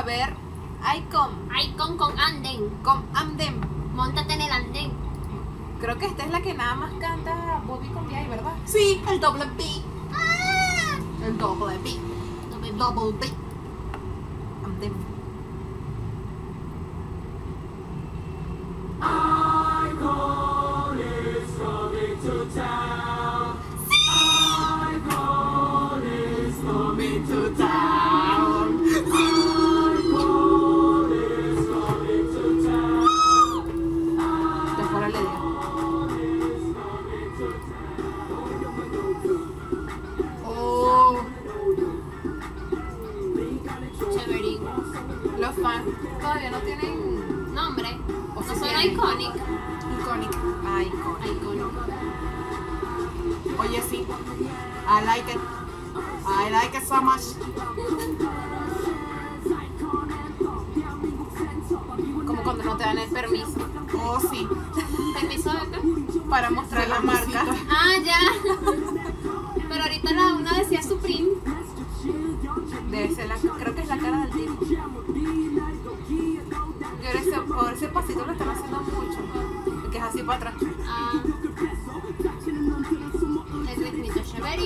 ver Icon. Icon con andén. Con Andem. Móntate en el andén. Creo que esta es la que nada más canta Bobby con B.I., ¿verdad? Sí, el doble B. El doble B. Double B. Andem. Icon is coming to town. Icon is coming to town. Icon is coming to town. Después le digo. Oh, Chévere. los fans todavía no tienen Nombre. O No si son tienen. iconic. iconic. Icon. Iconic. Oye, sí. I like it. I like it so much. Como cuando no te dan el permiso Oh, sí. ¿Permiso de qué? Para mostrar la marca. Ah, ya. Pero ahorita una decía Supreme. debe ser creo que es la cara del tipo. Y ahora por ese pasito lo están haciendo mucho, que es así para atrás. Ah. El ritmito chévere.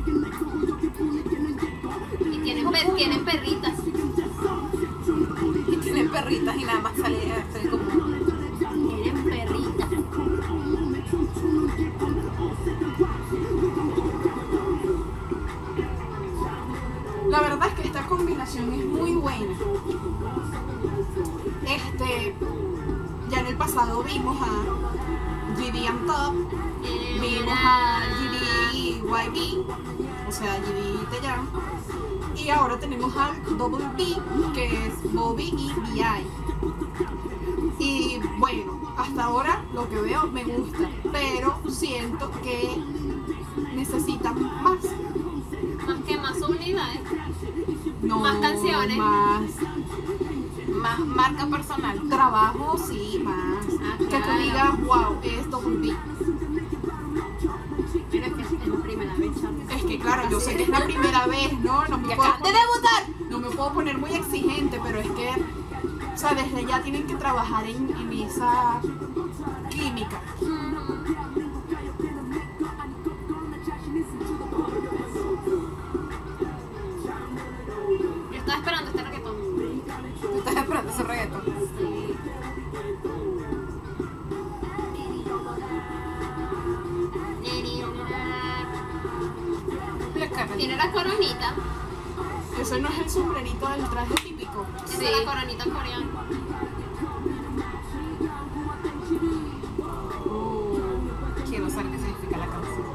Y tienen perritas. Y tienen perritas y nada más sale como Tienen perritas. La verdad es que esta combinación es muy buena. Ya en el pasado vimos a GD and Top, vimos a GD YB, o sea GD Taeyang, y ahora tenemos al Double B, que es Bobby y B.I. Y bueno, hasta ahora lo que veo me gusta, pero siento que necesitan más. Más que más unidades. No, Más canciones. más marca personal. Trabajo, sí, más. Ah, Que tú claro. digas, wow, es Double B. Pero es que es la primera vez, ¿sabes? Es que claro, yo sé que es la primera vez, ¿no? No me Que puedo acaban de poner, debutar. no me puedo poner muy exigente, pero es que, o sea, desde ya tienen que trabajar en esa química. Yo estaba esperando este reggaetón. Tú estás esperando ese reggaetón. La cara. Tiene la coronita. Eso no es el sombrerito del traje típico. Esa Sí. es la coronita coreana. Quiero saber qué significa la canción.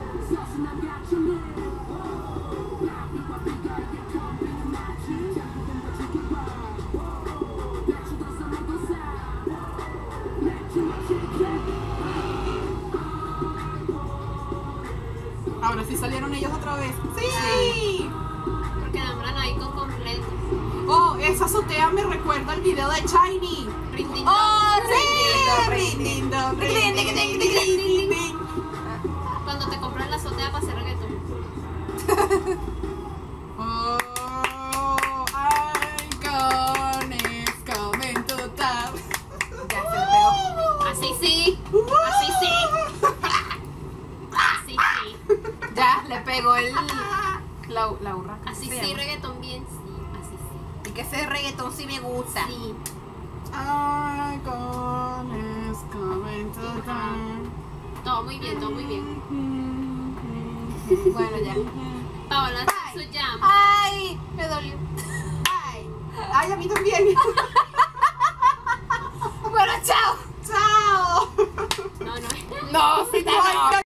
Ahora sí salieron ellos otra vez. ¡Sí! Porque nombran Icon completo. Oh, esa azotea me recuerda al video de Shiny. Ring, ¡Oh, ring, sí! ding, Ding, dong, ring, ding, ding, ding, ding, ding. Cuando te compras la azotea para hacer reggaetón. Oh, Icon is coming to town. Ya se le pegó. Así sí. Así sí. Así sí. Ya le pegó la urraca. Así Se sí, llama. reggaetón bien. Sí, así sí. Y que ese reggaetón sí me gusta. Sí. Icon is coming to town. Todo muy bien, todo muy bien. Bueno, ya. Paola Ay. su jam. Ay, me dolió. Ay, a mí también.